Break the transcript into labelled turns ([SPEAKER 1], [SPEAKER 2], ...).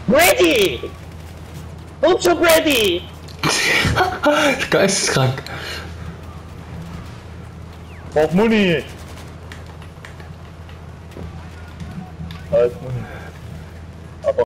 [SPEAKER 1] Ready! Umzug ready!
[SPEAKER 2] Geisteskrank.
[SPEAKER 1] Brauch Muni! Da ist Muni.